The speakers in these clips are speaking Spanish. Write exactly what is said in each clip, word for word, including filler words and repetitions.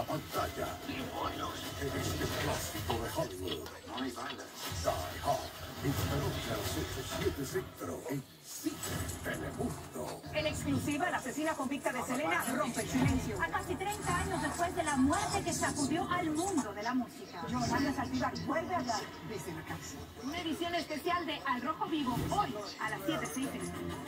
pantalla. ¡Demonios! En este clásico de Hollywood, No hay balas. Die Hard interrumpe a las ocho siete Centro en Cine Telemundo. En exclusiva, la asesina convicta de Selena rompe el silencio. A casi treinta años después de la muerte que sacudió al mundo de la música. Yolanda Saldívar vuelve a hablar desde la cárcel. Una edición especial de Al Rojo Vivo, hoy a las siete treinta.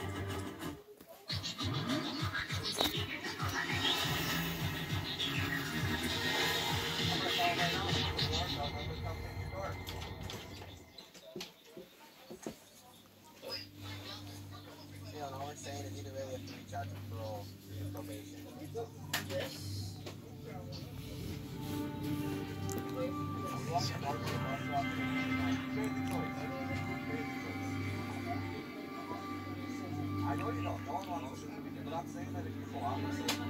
All we're saying is either way we have to reach out to parole and probation. I know you don't. No one wants to. But I'm saying that if you cooperate.